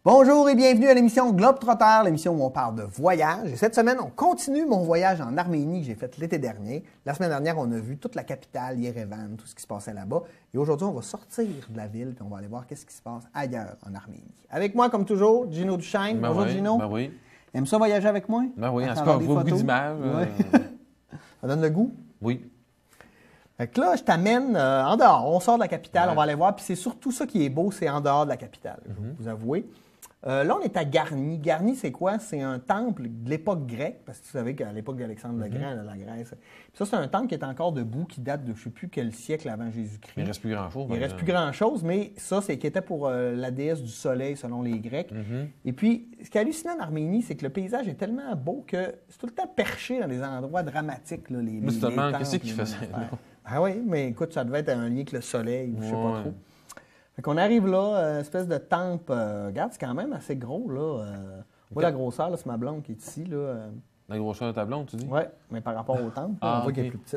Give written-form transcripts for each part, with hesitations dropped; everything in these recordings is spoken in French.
Bonjour et bienvenue à l'émission Globetrotter, l'émission où on parle de voyage. Et cette semaine, on continue mon voyage en Arménie que j'ai fait l'été dernier. La semaine dernière, on a vu toute la capitale, Yerevan, tout ce qui se passait là-bas. Et aujourd'hui, on va sortir de la ville et on va aller voir qu'est-ce qui se passe ailleurs en Arménie. Avec moi, comme toujours, Gino Duchesne. Bonjour, Gino. Ben oui. Aimes ça voyager avec moi? Ben oui, en tout cas, beaucoup d'images. Ça donne le goût? Oui. Fait que là, je t'amène en dehors. On sort de la capitale, Ouais. on va aller voir. Puis c'est surtout ça qui est beau, c'est en dehors de la capitale, je vais vous avouer. Là, on est à Garni. Garni, c'est quoi? C'est un temple de l'époque grecque, parce que tu savais qu'à l'époque d'Alexandre le Grand, la Grèce. Puis ça, c'est un temple qui est encore debout, qui date de je ne sais plus quel siècle avant Jésus-Christ. Il ne reste plus grand-chose. Il ne reste plus grand-chose, mais ça, c'est qui était pour la déesse du soleil, selon les Grecs. Et puis, ce qui est hallucinant en Arménie, c'est que le paysage est tellement beau que c'est tout le temps perché dans des endroits dramatiques. Là, Mais c'est tellement, qu'est-ce qu'il faisait là? Ah oui, mais écoute, ça devait être un lien avec le soleil, je ne sais pas trop. Fait qu'on arrive là, espèce de temple. Regarde, c'est quand même assez gros, là. Moi, la grosseur, là, c'est ma blonde qui est ici, là. La grosseur de ta blonde, tu dis? Oui, mais par rapport au temple, là, on voit qu'elle est plus petite.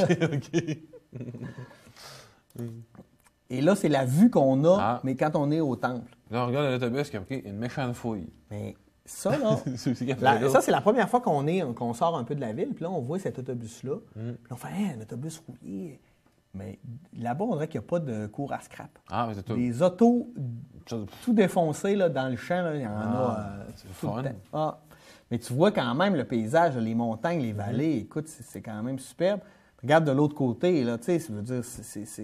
OK. Et là, c'est la vue qu'on a, Ah. mais quand on est au temple. Là, on regarde l'autobus qui a pris une méchante fouille. Mais ça, là, C'est aussi qu'il y a ça, là. c'est la première fois qu'on sort un peu de la ville, puis là, on voit cet autobus-là. Puis on fait, hey, un autobus rouillé. Mais là-bas, on dirait qu'il n'y a pas de cours à scrap. Ah, mais c'est tout. Les autos Ça- tout défoncés là, dans le champ, là, il y en a c'est tout le fun. temps. Ah. Mais tu vois quand même le paysage, les montagnes, les vallées, écoute, c'est quand même superbe. Regarde de l'autre côté, là, tu sais, ça veut dire, c'est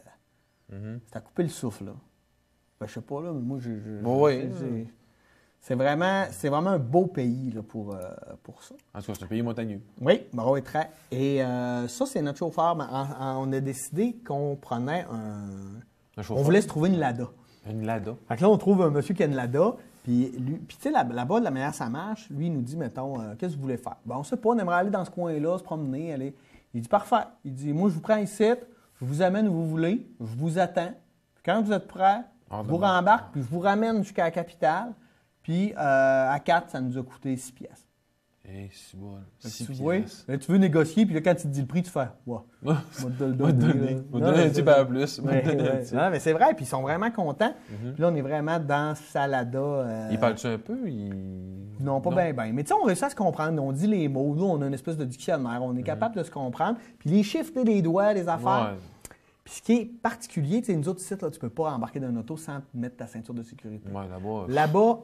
à couper le souffle, là. Ben, je sais pas, là, mais moi, Bon, oui. c'est vraiment un beau pays, là, pour ça. En tout cas, c'est un pays montagneux. Oui, bon, oui, très. Et ça, c'est notre chauffeur. Mais on a décidé qu'on prenait Un On chauffeur. voulait se trouver une Lada. Une Lada. Fait que là, on trouve un monsieur qui a une Lada. Puis tu sais, là-bas, de la manière ça marche, lui, il nous dit, mettons, qu'est-ce que vous voulez faire? Ben, on sait pas, on aimerait aller dans ce coin-là, se promener, aller. Il dit, parfait. Il dit, moi, je vous prends ici, je vous amène où vous voulez, je vous attends. Puis quand vous êtes prêts, Ah, je vous d'accord. rembarque, puis je vous ramène jusqu'à la capitale. Puis à 4, ça nous a coûté 6 piastres. Eh, c'est bon. Fait que 6 tu vois, piastres. là, tu veux négocier, puis là, quand tu te dis le prix, tu fais, ouais, Moi, moi, te le moi, donner, donner. là. Moi, Non, donner mais un petit c'est- peu à plus. Moi, Ouais, donner un ouais. petit. Non, mais c'est vrai, puis ils sont vraiment contents. Puis là, on est vraiment dans Salada. Il parle-tu un peu? Non, pas bien, bien. Mais tu sais, on réussit à se comprendre. On dit les mots. Nous, on a une espèce de dictionnaire. On est capable de se comprendre. Puis les chiffres, tu sais, les doigts, les affaires. Ouais. Puis ce qui est particulier, tu sais, nous autres sites, là, tu peux pas embarquer dans une auto sans te mettre ta ceinture de sécurité. Ouais, là-bas. Là-bas,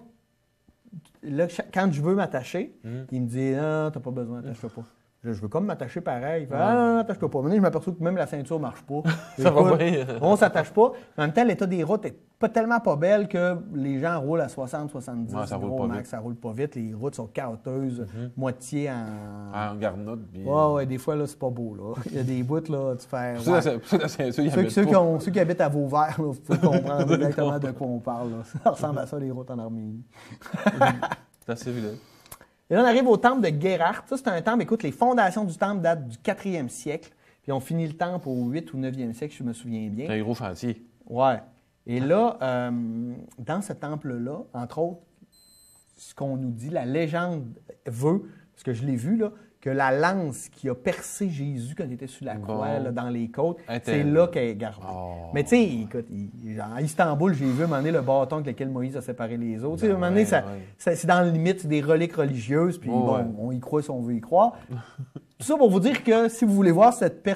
là, quand je veux m'attacher, il me dit non, t'as pas besoin, attache-toi pas. Je veux comme m'attacher pareil. Il fait ah, non, attache-toi pas. Maintenant, je m'aperçois que même la ceinture marche pas. Ça va Écoute, bien. on s'attache pas. En même temps, l'état des routes est pas tellement pas belle que les gens roulent à 60, 70. Ouais, ça roule gros pas max, vite. ça roule pas vite. Les routes sont caoteuses, moitié en. En garnotte. Puis... Ouais, des fois, là, c'est pas beau, là. Il y a des bouts, là, tu fais. Pour ça, la ceinture, il y avait Ceux qui habitent à Vauvert, là, vous pouvez comprendre exactement de quoi on parle. Là. Ça ressemble à ça, les routes en Arménie. C'est assez évident. Et là, on arrive au temple de Gerhard. Ça, c'est un temple, écoute, les fondations du temple datent du 4e siècle. Puis on finit le temple au 8 ou 9e siècle, si je me souviens bien. C'est un gros chantier. Ouais. Et là, dans ce temple-là, entre autres, ce qu'on nous dit, la légende veut, parce que je l'ai vu, là, que la lance qui a percé Jésus quand il était sur la croix, Bon. là, dans les côtes, Était- c'est là qu'elle est gardée. Oh. Mais tu sais, écoute, à Istanbul, j'ai vu à un moment donné le bâton avec lequel Moïse a séparé les autres. Tu sais, à un moment donné, ouais. c'est dans le limite, c'est des reliques religieuses, puis Ouais, bon, ouais. on y croit si on veut y croire. Tout ça pour vous dire que si vous voulez voir cette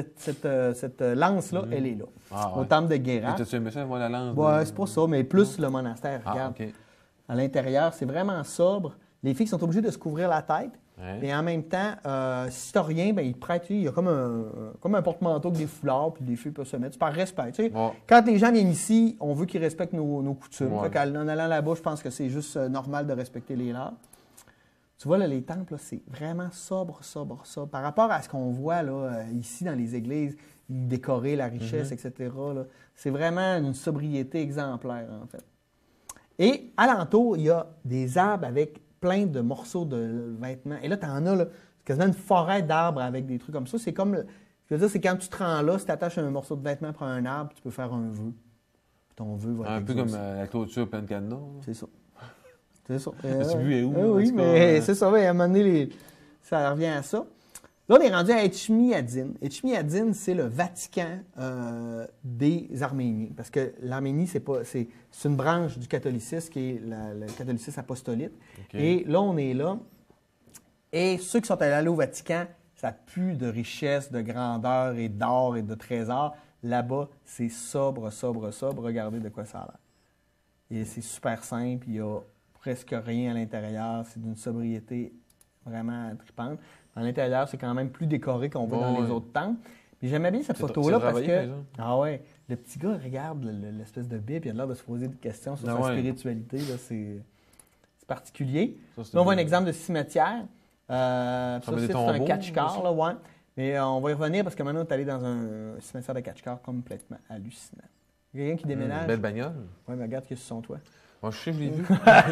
lance-là, elle est là, Ah, au ouais. temple de Et Gerhard. t'as-tu aimé ça, voir la lance? Ouais, c'est pas ça, mais plus le monastère. Ah, Regarde, OK. à l'intérieur, c'est vraiment sobre. Les filles sont obligées de se couvrir la tête. Ouais. Et en même temps, si t'as rien, ben, ils te prêtent, il y a comme un porte-manteau avec des foulards, puis les filles peuvent se mettre. C'est par respect. Tu sais. Ouais. Quand les gens viennent ici, on veut qu'ils respectent nos coutumes. Ouais. Fait qu'en allant là-bas, je pense que c'est juste normal de respecter les leurs. Tu vois, là, les temples, là, c'est vraiment sobre. Par rapport à ce qu'on voit là, ici dans les églises, décorer la richesse, etc., là, c'est vraiment une sobriété exemplaire, en fait. Et alentour, il y a des arbres avec plein de morceaux de vêtements. Et là, tu en as, là, c'est quasiment une forêt d'arbres avec des trucs comme ça. C'est comme, je veux dire, c'est quand tu te rends là, si tu attaches un morceau de vêtement pour un arbre, tu peux faire un vœu. Puis ton vœu va être Un peu comme exaucé. la clôture pleine de cadenas. C'est ça. C'est ça. Le but est où? Oui, en tout cas, mais c'est ça. Ouais, à un moment donné, ça revient à ça. Là, on est rendu à Etchmiadzin. Etchmiadzin, c'est le Vatican des Arméniens. Parce que l'Arménie, c'est une branche du catholicisme qui est le catholicisme apostolique. Okay. Et là, on est là. Et ceux qui sont allés au Vatican, ça pue de richesse, de grandeur et d'or et de trésors. Là-bas, c'est sobre. Regardez de quoi ça a l'air. Et c'est super simple. Il n'y a presque rien à l'intérieur. C'est d'une sobriété vraiment tripante. À l'intérieur, c'est quand même plus décoré qu'on voit dans les autres temples. Puis j'aimais bien cette photo-là parce que... Ah ouais, le petit gars regarde l'espèce de Bible, il a l'air de se poser des questions sur sa spiritualité. C'est particulier. Là, on voit un exemple de cimetière. Ça, c'est un catch-car, là, ouais. Mais on va y revenir parce que maintenant, tu es allé dans un cimetière de catch-car complètement hallucinant. Il y a quelqu'un qui déménage. Belle bagnole. Oui, mais regarde ce qu'il y a sur son toit. Moi, je sais, je l'ai vu.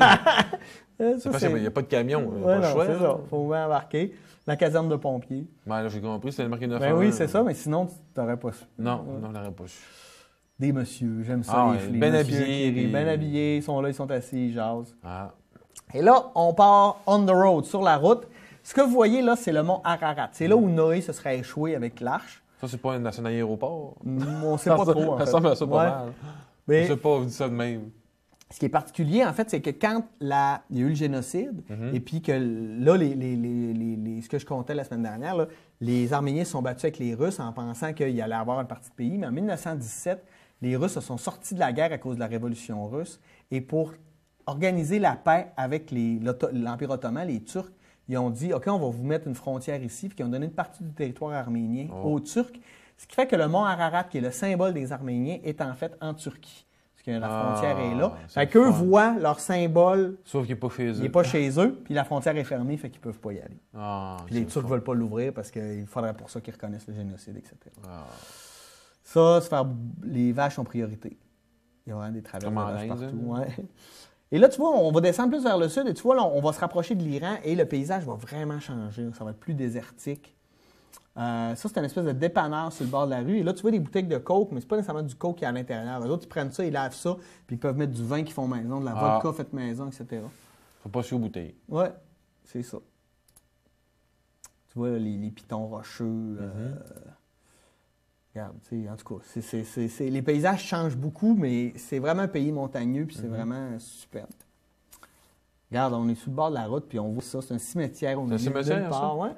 Il n'y a pas de camion. Ouais, non, c'est ça. Il faut embarquer. La caserne de pompiers. Ben, là, j'ai compris, c'est le marqué 9 Ben oui, c'est ça, mais sinon, tu n'aurais pas su. Non, je n'aurais pas su. Des messieurs, j'aime ça, les bien habillés. Bien habillés, ils sont là, ils sont assis, ils jasent. Ah. Et là, on part on the road, sur la route. Ce que vous voyez là, c'est le mont Ararat. C'est là où Noé se serait échoué avec l'arche. Ça, c'est pas un aéroport? On ne sait pas trop, en fait. Ça ressemble à ça pas mal. Mais... Je sais pas, on dit ça de même. Ce qui est particulier, en fait, c'est que quand il y a eu le génocide, et puis que là, ce que je comptais la semaine dernière, là, les Arméniens se sont battus avec les Russes en pensant qu'il allait avoir une partie de pays. Mais en 1917, les Russes se sont sortis de la guerre à cause de la révolution russe. Et pour organiser la paix avec l'Empire ottoman, les Turcs, ils ont dit, OK, on va vous mettre une frontière ici, puis ils ont donné une partie du territoire arménien aux Turcs. Ce qui fait que le mont Ararat, qui est le symbole des Arméniens, est en fait en Turquie. Parce que la frontière est là. Fait qu'eux voient leur symbole. Sauf qu'il n'est pas chez eux. Il n'est pas chez eux, puis la frontière est fermée, fait qu'ils ne peuvent pas y aller. Puis les Turcs ne veulent pas l'ouvrir parce qu'il faudrait pour ça qu'ils reconnaissent le génocide, etc. Ça, les vaches ont priorité. Il y aura des traverses de vaches partout. Ouais. Et là, tu vois, on va descendre plus vers le sud et tu vois, là, on va se rapprocher de l'Iran et le paysage va vraiment changer. Ça va être plus désertique. Ça, c'est une espèce de dépanneur sur le bord de la rue. Et là, tu vois des bouteilles de coke, mais c'est pas nécessairement du coke qui est à l'intérieur. Les autres, ils prennent ça, ils lavent ça, puis ils peuvent mettre du vin qu'ils font maison, de la vodka faite maison, etc. Faut pas suer aux bouteilles. Oui, c'est ça. Tu vois, les pitons rocheux. Regarde, tu sais, en tout cas, les paysages changent beaucoup, mais c'est vraiment un pays montagneux, puis c'est vraiment superbe. Regarde, on est sur le bord de la route, puis on voit ça. C'est un cimetière au milieu de nulle part. Ouais.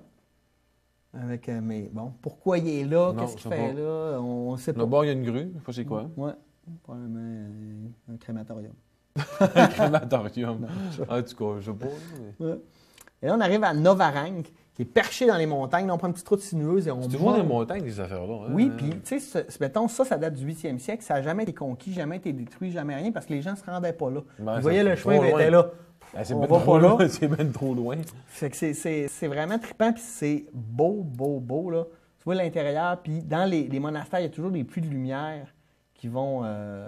Avec, mais bon, pourquoi il est là? Qu'est-ce qu'il fait là? On ne sait pas. Le bord, il y a une grue. Je sais pas c'est quoi. Oui, probablement un crématorium. Un crématorium. En tout cas, je sais pas. Mais... Ouais. Et là, on arrive à Novarang, qui est perché dans les montagnes. Là, on prend une petite route sinueuse et on monte. C'est toujours dans les montagnes, ces affaires-là. Hein? Oui, puis, tu sais, mettons, ça date du 8e siècle. Ça n'a jamais été conquis, jamais été détruit, jamais rien, parce que les gens ne se rendaient pas là. Ben, ils voyaient le chemin, ils étaient là. C'est bien trop loin. C'est bien trop loin. Fait que c'est vraiment trippant, puis c'est beau, là. Tu vois l'intérieur, puis dans les monastères, il y a toujours des puits de lumière qui vont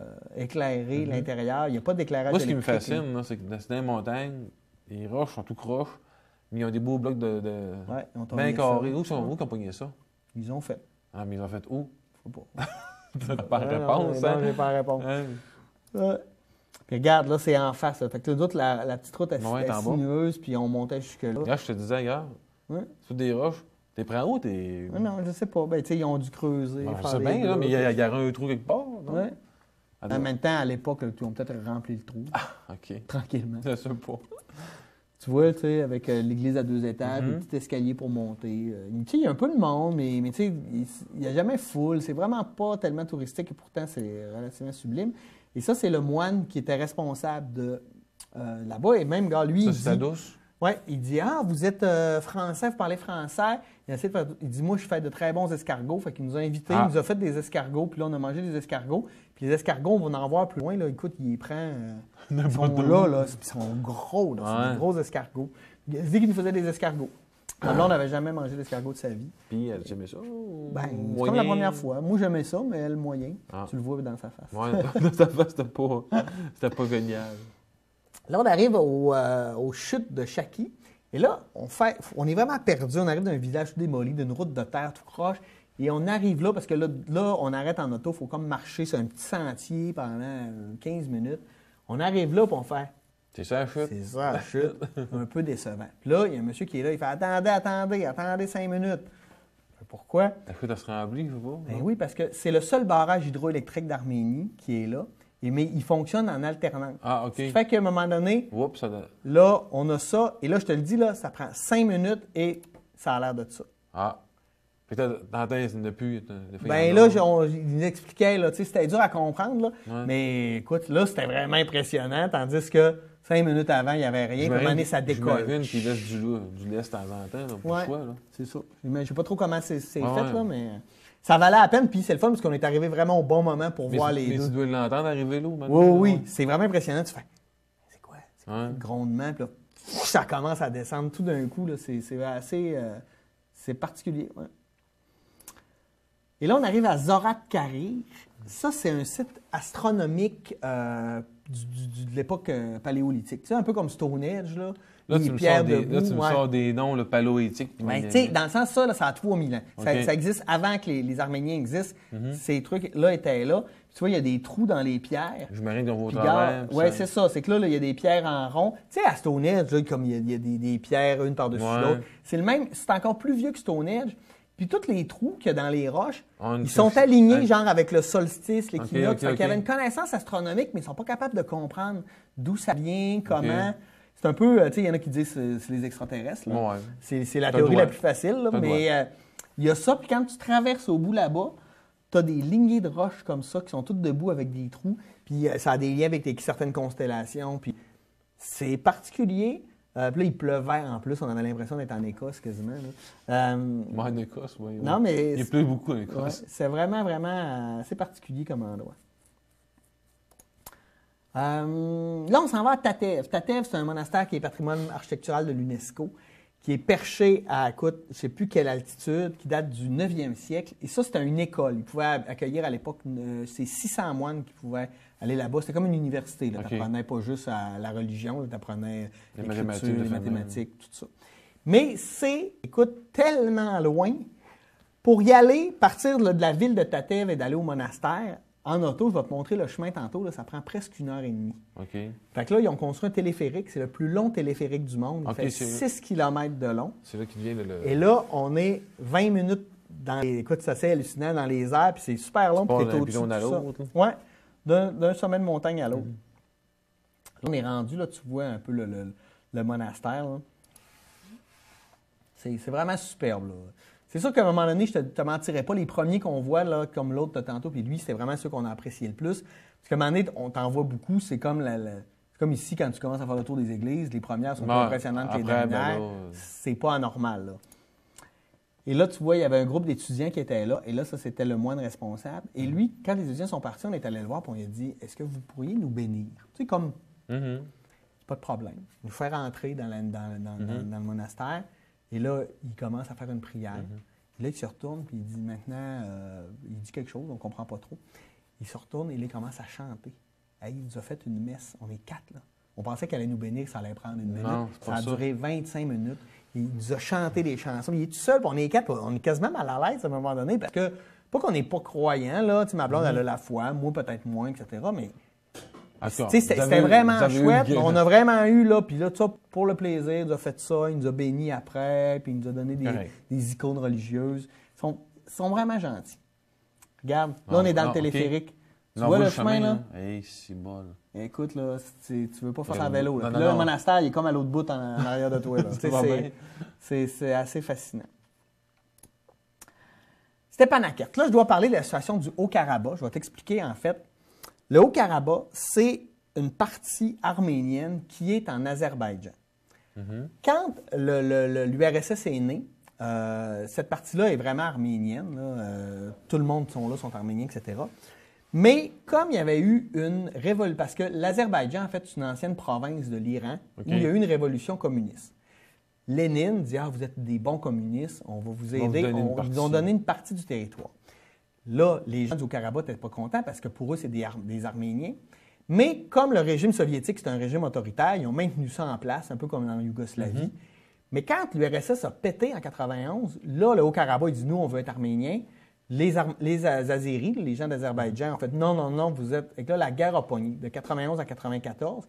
éclairer l'intérieur. Il n'y a pas d'éclairage Moi, ce qui me électrique, fascine, c'est que dans les montagnes, les roches sont tout croches, mais ils ont des beaux blocs de bien carrés. Où qu'ils ont pogné ça? Ils ont fait. Ah, mais ils ont fait où? Je sais pas. T'as pas la réponse, non, j'ai pas la réponse. Ouais. Puis regarde, là, c'est en face. Là. Fait que d'autres, la petite route est sinueuse, puis on montait jusque-là. Regarde, je te disais, regarde, c'est des roches. T'es prêt où? Non, je sais pas. Ben, tu sais, ils ont dû creuser. Je sais bien, là, mais il y a un trou quelque part. Oui. En même temps, à l'époque, ils ont peut-être rempli le trou. Ah, OK. Tranquillement. Je sais pas. Tu vois, tu sais, avec l'église à 2 étages, le petit escalier pour monter. Tu sais, il y a un peu de monde, mais tu sais, il n'y a jamais foule. C'est vraiment pas tellement touristique et pourtant, c'est relativement sublime. Et ça, c'est le moine qui était responsable de là-bas. Et même, gars, lui, ça, il c'est dit... douce? Oui, il dit « Ah, vous êtes français, vous parlez français. » Il dit « Moi, je fais de très bons escargots. » Fait qu'il nous a invités, il nous a fait des escargots. Puis là, on a mangé des escargots. Puis les escargots, on va en voir plus loin. Là. Écoute, il les prend... ils sont là. Ils sont gros. C'est des gros escargots. Il dit qu'il nous faisait des escargots. Là, on n'avait jamais mangé d'escargots de sa vie. Puis elle aimait ça? Ben, c'est comme la première fois. Moi, j'aimais ça, mais elle, moyen. Tu le vois dans sa face. Oui, dans sa face, c'était pas génial. Là, on arrive aux chutes de Chaki. Et là, on est vraiment perdu. On arrive d'un village démoli, d'une route de terre tout croche. Et on arrive là, parce que là on arrête en auto. Il faut comme marcher sur un petit sentier pendant 15 minutes. On arrive là, puis on fait... C'est ça la chute? C'est ça la chute. Un peu décevant. Puis là, il y a un monsieur qui est là. Il fait « Attendez 5 minutes. » Pourquoi? La chute, elle se remplit, je sais pas. Ben oui, parce que c'est le seul barrage hydroélectrique d'Arménie qui est là, mais il fonctionne en alternance. Ah, OK. Ce qui fait qu'à un moment donné, Oups, là, on a ça, et là, je te le dis, là, ça prend 5 minutes et ça a l'air de ça. Ah. Peut-être dans la tête, il n'y en a plus. Ben là, il nous expliquait, là, c'était dur à comprendre, là, Ouais. Mais écoute, là, c'était vraiment impressionnant, tandis que 5 minutes avant, il n'y avait rien. Puis à un moment donné, ça décolle. J'imagine qu'il laisse du lait de temps en temps, là, pour le choix. Là. C'est ça. Je ne sais pas trop comment c'est fait, ouais. là, mais ça valait la peine. Puis c'est le fun parce qu'on est arrivé vraiment au bon moment pour voir les deux. Mais tu dois l'entendre arriver là, maintenant. Oui. C'est vraiment impressionnant. Tu fais, c'est quoi? C'est Ouais. le grondement. Puis là, ça commence à descendre tout d'un coup. Là, c'est assez... c'est particulier, ouais. Et là, on arrive à Zorat Karir. Ça, c'est un site astronomique de l'époque paléolithique. Tu sais, un peu comme Stonehenge, là. Là, tu me sors des noms, le paléolithique. Ben, tu sais, dans le sens, ça, a 3000 ans. Okay. Ça existe avant que les Arméniens existent. Ces trucs-là étaient là. Puis, tu vois, il y a des trous dans les pierres. J'imagine qu'on va au travers. Oui, c'est ça. C'est que là, il y a des pierres en rond. Tu sais, à Stonehenge, là, comme il y a des pierres une par-dessus l'autre. C'est le même. C'est encore plus vieux que Stonehenge. Puis tous les trous qu'il y a dans les roches, ils sont alignés genre avec le solstice, l'équinoxe. Il y avait une connaissance astronomique, mais ils ne sont pas capables de comprendre d'où ça vient, comment. C'est un peu, tu sais, il y en a qui disent que c'est les extraterrestres. Ouais. C'est la théorie la plus facile, là, mais il y a ça. Puis quand tu traverses au bout là-bas, tu as des lignées de roches comme ça qui sont toutes debout avec des trous. Puis ça a des liens avec certaines constellations. Puis c'est particulier. Puis là, il pleuvait en plus. On avait l'impression d'être en Écosse quasiment. En Écosse, oui. Non, mais il pleut beaucoup en Écosse. Ouais, c'est vraiment, vraiment assez particulier comme endroit. Là, on s'en va à Tatev. Tatev, c'est un monastère qui est patrimoine architectural de l'UNESCO, qui est perché à, écoute, je ne sais plus quelle altitude, qui date du 9e siècle. Et ça, c'était une école. Ils pouvaient accueillir à l'époque, c'est 600 moines qui pouvaient aller là-bas. C'était comme une université. Tu n'apprenais pas juste à la religion, tu apprenais les mathématiques, tout ça. Mais c'est, écoute, tellement loin. Pour y aller, partir de la ville de Tatev et d'aller au monastère, en auto, je vais te montrer le chemin tantôt, là, ça prend presque 1h30. OK. Fait que là, ils ont construit un téléphérique. C'est le plus long téléphérique du monde. Il fait 6 km de long. C'est là qu'il vient le... Et là, on est 20 minutes dans les... Écoute, c'est assez hallucinant dans les airs, puis c'est super long, puis t'es au-dessus de ça. Oui, d'un sommet de montagne à l'autre. Là, on est rendu, là, tu vois un peu le monastère. C'est vraiment superbe, là. C'est sûr qu'à un moment donné, je ne te mentirais pas, les premiers qu'on voit, là, comme l'autre de tantôt, puis lui, c'était vraiment ceux qu'on a apprécié le plus. Parce qu'à un moment donné, on t'en voit beaucoup, c'est comme comme ici, quand tu commences à faire le tour des églises, les premières sont plus impressionnantes que les dernières. C'est pas anormal, là. Et là, tu vois, il y avait un groupe d'étudiants qui étaient là, et là, ça, c'était le moine responsable. Et lui, quand les étudiants sont partis, on est allé le voir, puis on lui a dit, est-ce que vous pourriez nous bénir? Tu sais, comme, pas de problème. Nous faire entrer dans le monastère. Et là, il commence à faire une prière. Et là, il se retourne, puis il dit maintenant, il dit quelque chose, on ne comprend pas trop. Il se retourne et là, il commence à chanter. Hey, il nous a fait une messe. On est 4, là. On pensait qu'elle allait nous bénir, que ça allait prendre une minute. Non, ça a duré 25 minutes. Il nous a chanté des chansons. Il est tout seul, puis on est 4, on est quasiment mal à l'aise à un moment donné, parce que, pas qu'on n'est pas croyant, là. Tu sais, ma blonde, elle a la foi, moi, peut-être moins, etc. Mais. C'était vraiment chouette. On a vraiment eu, là, puis là, tout ça, pour le plaisir, il nous a fait ça, il nous a bénis après, puis il nous a donné des icônes religieuses. Ils sont vraiment gentils. Regarde, là, on est dans le téléphérique. Tu vois le chemin, là? Hey, c'est bon. Écoute, là, tu veux pas faire ça à vélo. Là, le monastère, il est comme à l'autre bout en arrière de toi. C'est assez fascinant. Stepanakert. Là, je dois parler de la situation du Haut-Karabakh. Je vais t'expliquer, en fait. Le Haut-Karabakh, c'est une partie arménienne qui est en Azerbaïdjan. Quand l'URSS est né, cette partie-là est vraiment arménienne. Là. Tout le monde sont arméniens, etc. Mais comme il y avait eu une révolution, parce que l'Azerbaïdjan, en fait, c'est une ancienne province de l'Iran où il y a eu une révolution communiste. Lénine dit « Ah, vous êtes des bons communistes, on va vous aider. » Ils nous ont donné une partie du territoire. Là, les gens du Haut-Karabakh n'étaient pas contents parce que pour eux, c'est des Arméniens. Mais comme le régime soviétique, c'est un régime autoritaire, ils ont maintenu ça en place, un peu comme dans la Yougoslavie. Mais quand l'URSS a pété en 1991, là, le Haut-Karabakh, il dit « Nous, on veut être arméniens. » Les Azéris, les gens d'Azerbaïdjan, en fait, non, vous êtes... Et là, la guerre a pogné de 91 à 94.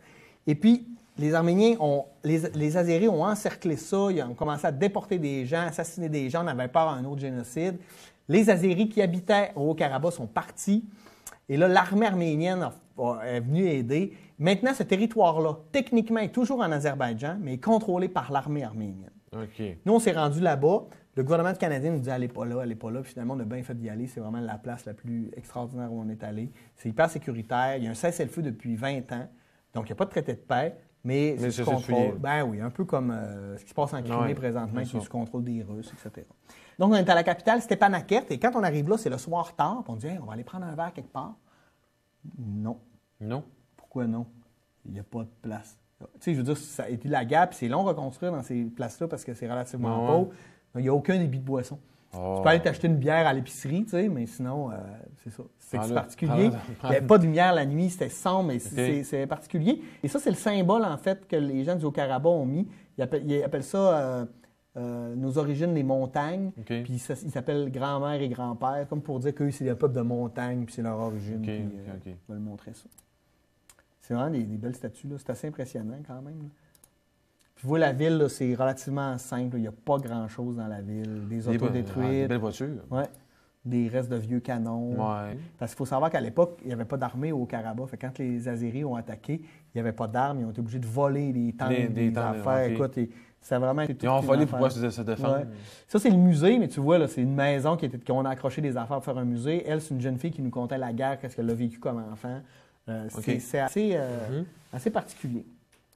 Et puis, les Arméniens, les Azéris ont encerclé ça, ils ont commencé à déporter des gens, assassiner des gens, on avait peur d'un autre génocide. Les Azéris qui habitaient au Haut-Karabakh sont partis. Et là, l'armée arménienne est venue aider. Maintenant, ce territoire-là, techniquement, est toujours en Azerbaïdjan, mais est contrôlé par l'armée arménienne. OK. Nous, on s'est rendu là-bas. Le gouvernement canadien nous dit « Allez pas là, allez pas là ». Puis finalement, on a bien fait d'y aller. C'est vraiment la place la plus extraordinaire où on est allé. C'est hyper sécuritaire. Il y a un cessez-le-feu depuis 20 ans. Donc, il n'y a pas de traité de paix, mais c'est sous contrôle. Ben oui, un peu comme ce qui se passe en Crimée présentement, qui est sous contrôle des Russes, etc. Donc, on est à la capitale, Stepanakert, et quand on arrive là, c'est le soir tard, puis on dit hey, on va aller prendre un verre quelque part. Non. Non. Pourquoi non? Il n'y a pas de place. Tu sais, je veux dire, ça a été la guerre, puis c'est long à reconstruire dans ces places-là parce que c'est relativement pauvre. Il n'y a aucun débit de boisson. Tu peux aller t'acheter une bière à l'épicerie, tu sais, mais sinon, c'est ça. C'est particulier. Il n'y avait pas de lumière la nuit, c'était sombre, mais c'est particulier. Et ça, c'est le symbole, en fait, que les gens du Haut-Karabakh ont mis. Ils appellent ça nos origines, les montagnes. Puis ils s'appellent grand-mère et grand-père, comme pour dire qu'eux, c'est le peuple de montagne, puis c'est leur origine. Ils veulent montrer ça. C'est vraiment des belles statues, là. C'est assez impressionnant, quand même, là. Puis vous voyez, la ville, là, c'est relativement simple. Il n'y a pas grand-chose dans la ville. Des autos détruites. Des belles voitures. Oui. Des restes de vieux canons. Ouais. Parce qu'il faut savoir qu'à l'époque, il n'y avait pas d'armée au Karabakh. Fait que quand les Azéris ont attaqué, il n'y avait pas d'armes. Ils ont été obligés de voler des tanks, des affaires. Écoute, ça a vraiment été tout. Ils ont volé pour pouvoir se défendre. Ouais. Ça, c'est le musée, mais tu vois, là, c'est une maison qu'on a accroché des affaires pour faire un musée. Elle, c'est une jeune fille qui nous contait la guerre, qu'est-ce qu'elle a vécu comme enfant. C'est assez particulier.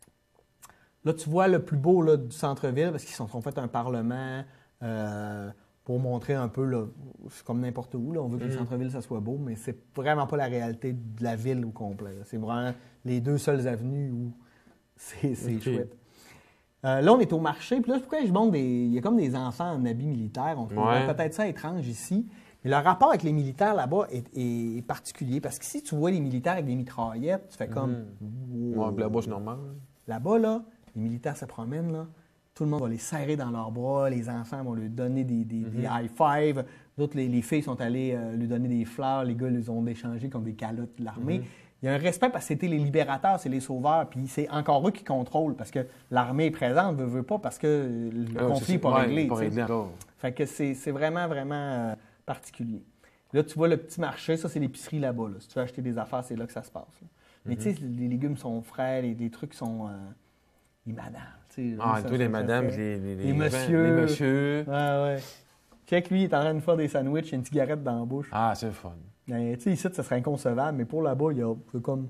Là, tu vois le plus beau là, du centre-ville parce qu'ils se sont fait un parlement pour montrer un peu, là, c'est comme n'importe où. Là, on veut que le centre-ville, ça soit beau, mais c'est vraiment pas la réalité de la ville au complet. C'est vraiment les deux seules avenues où c'est chouette. Là, on est au marché. Puis là, pourquoi je montre il y a comme des enfants en habits militaires. On trouve peut-être ça étrange ici. Mais le rapport avec les militaires là-bas est particulier. Parce que si tu vois les militaires avec des mitraillettes, tu fais comme... Wow. Là-bas, c'est normal. Là-bas, là, les militaires se promènent, là. Tout le monde va les serrer dans leurs bras. Les enfants vont lui donner des high-fives. D'autres, les filles sont allées lui donner des fleurs. Les gars les ont échangés comme des calottes de l'armée. Il y a un respect parce que c'était les libérateurs, c'est les sauveurs. Puis c'est encore eux qui contrôlent parce que l'armée est présente, veut pas, parce que le conflit n'est pas réglé. Fait que c'est vraiment, vraiment particulier. Là, tu vois le petit marché, ça, c'est l'épicerie là-bas. Là. Si tu veux acheter des affaires, c'est là que ça se passe. Là. Mais tu sais, les légumes sont frais, les trucs sont... les madames. Tous les madames, les messieurs. Les messieurs. Ouais. Check, lui, il est en train de faire des sandwichs, il y a une cigarette dans la bouche. Ah, c'est le fun. Tu sais, ici, ça serait inconcevable, mais pour là-bas, il y a comme...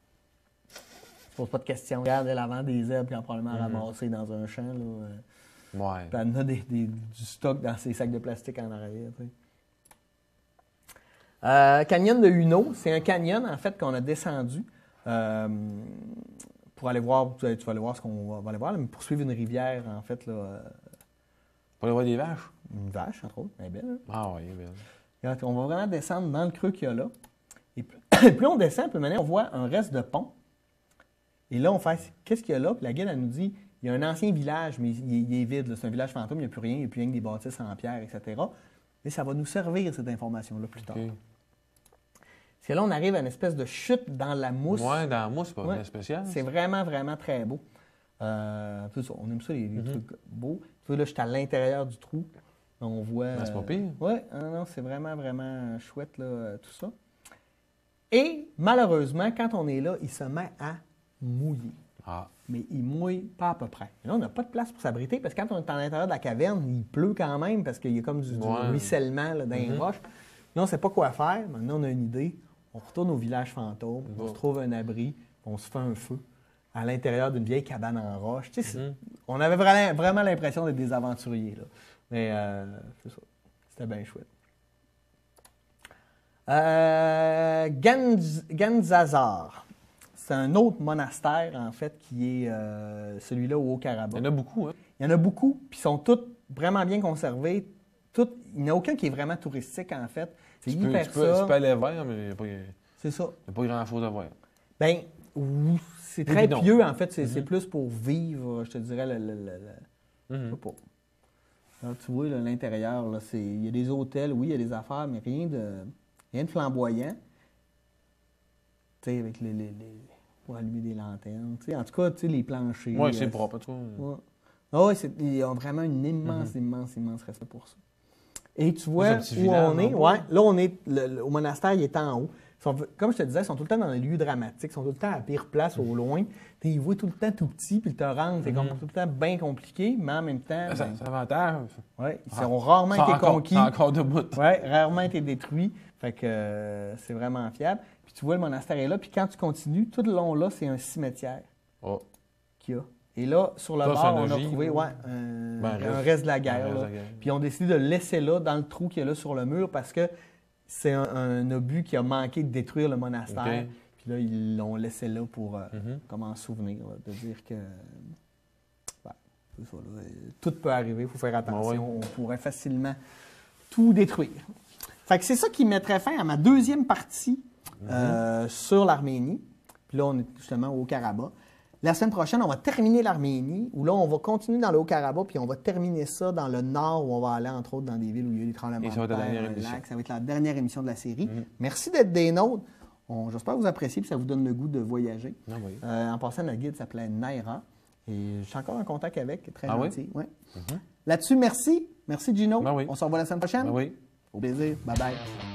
Je pose pas de questions. Regarde, elle vend des herbes qu'elle a probablement ramassées dans un champ. Là, Puis elle a du stock dans ses sacs de plastique en arrière. Canyon de Huno, c'est un canyon, en fait, qu'on a descendu pour aller voir, tu vas aller voir ce qu'on va aller voir, là, mais pour suivre une rivière, en fait. Là, pour aller voir des vaches? Une vache, entre autres. Elle est belle. Hein? Ah oui, elle est belle. Et on va vraiment descendre dans le creux qu'il y a là. Et plus on descend, plus maintenant, on voit un reste de pont. Et là, on fait, qu'est-ce qu'il y a là? Puis la guide, elle nous dit, il y a un ancien village, mais il est vide. C'est un village fantôme, il n'y a plus rien, il n'y a plus rien que des bâtisses en pierre, etc. Mais ça va nous servir, cette information-là, plus tard. Parce que là, on arrive à une espèce de chute dans la mousse. Oui, dans la mousse, c'est pas bien spécial. C'est vraiment, vraiment très beau. On aime ça, les trucs beaux. Tu vois, là, je suis à l'intérieur du trou. On voit... c'est pas pire. Oui, non, c'est vraiment, vraiment chouette, là, tout ça. Et malheureusement, quand on est là, il se met à mouiller. Ah. Mais il mouille pas à peu près. Et là, on n'a pas de place pour s'abriter parce que quand on est à l'intérieur de la caverne, il pleut quand même parce qu'il y a comme du ruissellement là, dans les roches. Là, on ne sait pas quoi faire. Maintenant, on a une idée. On retourne au village fantôme, on se trouve un abri, on se fait un feu à l'intérieur d'une vieille cabane en roche. Tu sais, on avait vraiment l'impression d'être des aventuriers. Là. Mais c'est ça. C'était bien chouette. Ganzazar. C'est un autre monastère, en fait, qui est celui-là au Haut-Karabakh. Il y en a beaucoup, hein? Il y en a beaucoup, puis ils sont tous vraiment bien conservés. Il n'y en a aucun qui est vraiment touristique, en fait. C'est hyper ça. Tu peux aller vers, mais c'est ça. Il n'y a pas grand-chose à voir. Bien, c'est très pieux, en fait. C'est plus pour vivre, je te dirais, je sais pas. Alors, tu vois, l'intérieur, il y a des hôtels, oui, il y a des affaires, mais rien de flamboyant. Tu sais, avec pour allumer des lanternes. En tout cas, les planchers. Oui, c'est propre, toi. Ouais. Oh, ils ont vraiment une immense respect pour ça. Et tu vois où on est. Ouais, là, on est au monastère, il est en haut. Comme je te disais, ils sont tout le temps dans les lieux dramatiques. Ils sont tout le temps à pire place, au loin. Ils voient tout le temps tout petit, puis ils te rendent. C'est comme tout le temps bien compliqué, mais en même temps... C'est un avantage. Oui, ils ont rarement été conquis. C'est encore debout. Oui, rarement été détruits. Fait que c'est vraiment fiable. Puis tu vois, le monastère est là. Puis quand tu continues, tout le long là, c'est un cimetière qu'il y a. Et là, sur le bord, on a trouvé un reste de la guerre. Puis ils ont décidé de le laisser là, dans le trou qu'il y a là sur le mur, parce que c'est un obus qui a manqué de détruire le monastère. Okay. Puis là, ils l'ont laissé là pour comme en souvenir, là, de dire que c'est ça, là, tout peut arriver, il faut faire attention. On pourrait facilement tout détruire. Fait que c'est ça qui mettrait fin à ma deuxième partie sur l'Arménie. Puis là, on est justement au Haut-Karabakh. La semaine prochaine, on va terminer l'Arménie, où là, on va continuer dans le Haut-Karabakh, puis on va terminer ça dans le nord, où on va aller, entre autres, dans des villes où il y a des tremblements de terre, ça va être la dernière émission de la série. Merci d'être des nôtres. J'espère que vous appréciez, puis ça vous donne le goût de voyager. En passant, notre guide s'appelait Naira, et je suis encore en contact avec, très gentil. Oui? Là-dessus, merci. Merci, Gino. On se revoit la semaine prochaine. Au plaisir. Bye-bye.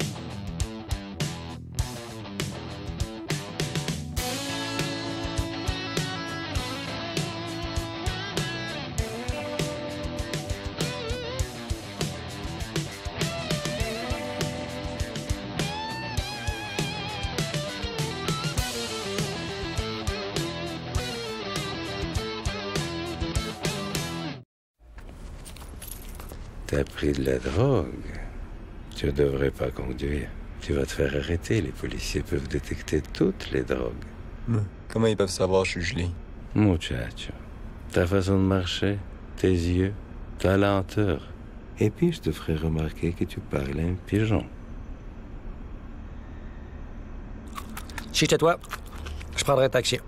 T'as pris de la drogue. Tu ne devrais pas conduire. Tu vas te faire arrêter. Les policiers peuvent détecter toutes les drogues. Comment ils peuvent savoir je suis gelé? Muchacho, ta façon de marcher, tes yeux, ta lenteur. Et puis je te ferai remarquer que tu parles un pigeon. Chez toi, je prendrai un taxi.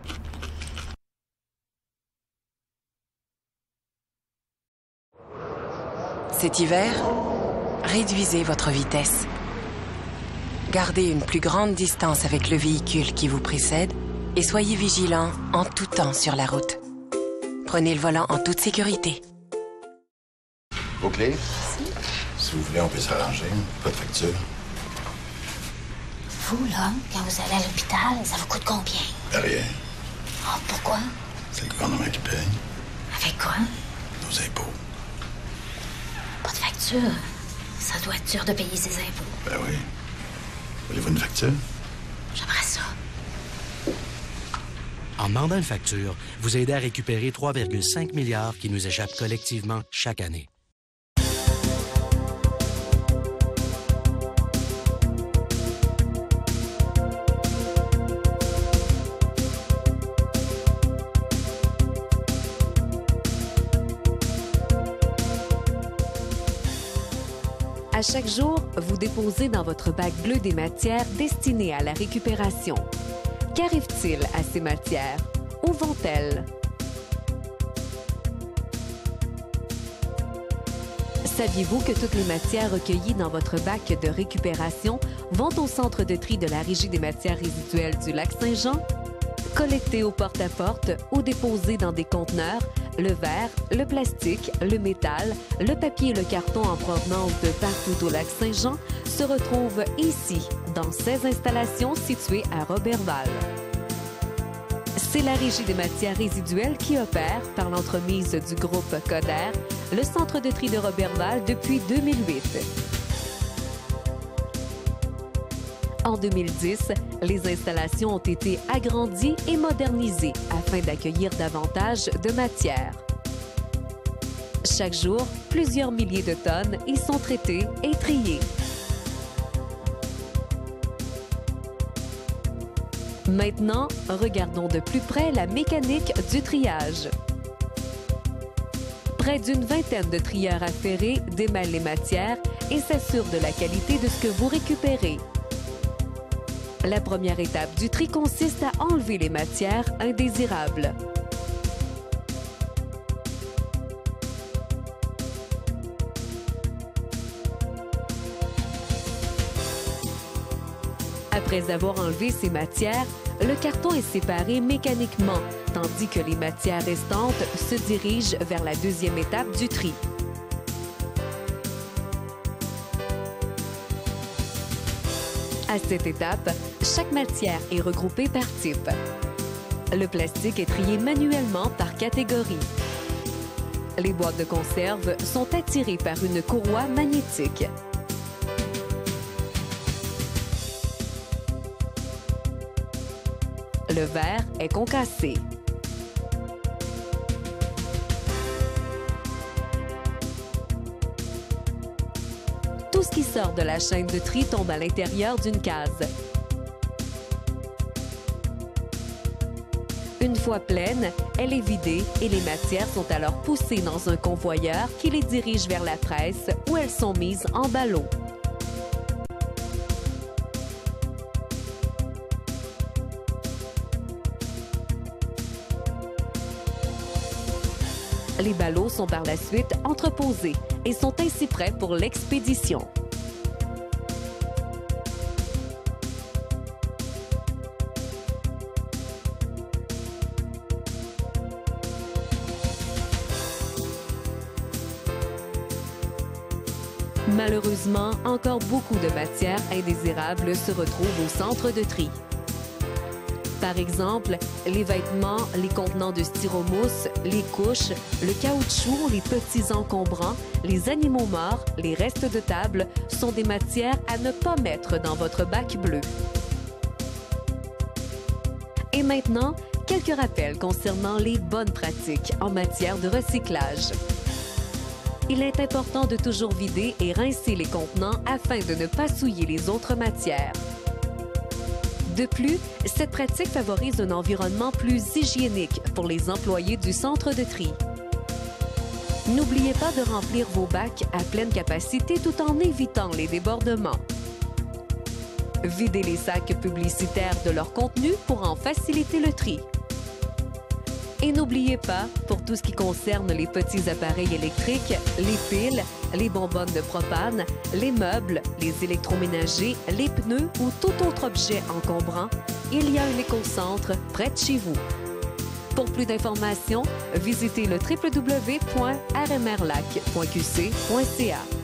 Cet hiver, réduisez votre vitesse. Gardez une plus grande distance avec le véhicule qui vous précède et soyez vigilant en tout temps sur la route. Prenez le volant en toute sécurité. Vos clés? Si vous voulez, on peut s'arranger. Pas de facture. Vous, là, quand vous allez à l'hôpital, ça vous coûte combien? Rien. Oh, pourquoi? C'est le gouvernement qui paye. Avec quoi? Nos impôts. Pas de facture. Ça doit être dur de payer ses impôts. Ben oui. Voulez-vous une facture? J'aimerais ça. En demandant une facture, vous aidez à récupérer 3,5 milliards qui nous échappent collectivement chaque année. À chaque jour, vous déposez dans votre bac bleu des matières destinées à la récupération. Qu'arrive-t-il à ces matières? Où vont-elles? Saviez-vous que toutes les matières recueillies dans votre bac de récupération vont au centre de tri de la Régie des matières résiduelles du Lac-Saint-Jean? Collectées au porte-à-porte ou déposées dans des conteneurs, le verre, le plastique, le métal, le papier et le carton en provenance de partout au Lac-Saint-Jean se retrouvent ici, dans ces installations situées à Roberval. C'est la Régie des matières résiduelles qui opère, par l'entremise du groupe Coder, le centre de tri de Roberval depuis 2008. En 2010, les installations ont été agrandies et modernisées afin d'accueillir davantage de matières. Chaque jour, plusieurs milliers de tonnes y sont traitées et triées. Maintenant, regardons de plus près la mécanique du triage. Près d'une vingtaine de trieurs affairés démêlent les matières et s'assurent de la qualité de ce que vous récupérez. La première étape du tri consiste à enlever les matières indésirables. Après avoir enlevé ces matières, le carton est séparé mécaniquement, tandis que les matières restantes se dirigent vers la deuxième étape du tri. À cette étape, chaque matière est regroupée par type. Le plastique est trié manuellement par catégorie. Les boîtes de conserve sont attirées par une courroie magnétique. Le verre est concassé. Tout ce qui sort de la chaîne de tri tombe à l'intérieur d'une case. Une fois pleine, elle est vidée et les matières sont alors poussées dans un convoyeur qui les dirige vers la presse où elles sont mises en ballots. Les ballots sont par la suite entreposés et sont ainsi prêts pour l'expédition. Malheureusement, encore beaucoup de matières indésirables se retrouvent au centre de tri. Par exemple, les vêtements, les contenants de styromousse, les couches, le caoutchouc, les petits encombrants, les animaux morts, les restes de table sont des matières à ne pas mettre dans votre bac bleu. Et maintenant, quelques rappels concernant les bonnes pratiques en matière de recyclage. Il est important de toujours vider et rincer les contenants afin de ne pas souiller les autres matières. De plus, cette pratique favorise un environnement plus hygiénique pour les employés du centre de tri. N'oubliez pas de remplir vos bacs à pleine capacité tout en évitant les débordements. Videz les sacs publicitaires de leur contenu pour en faciliter le tri. Et n'oubliez pas, pour tout ce qui concerne les petits appareils électriques, les piles, les bonbonnes de propane, les meubles, les électroménagers, les pneus ou tout autre objet encombrant, il y a un écocentre près de chez vous. Pour plus d'informations, visitez le www.rmrlac.qc.ca.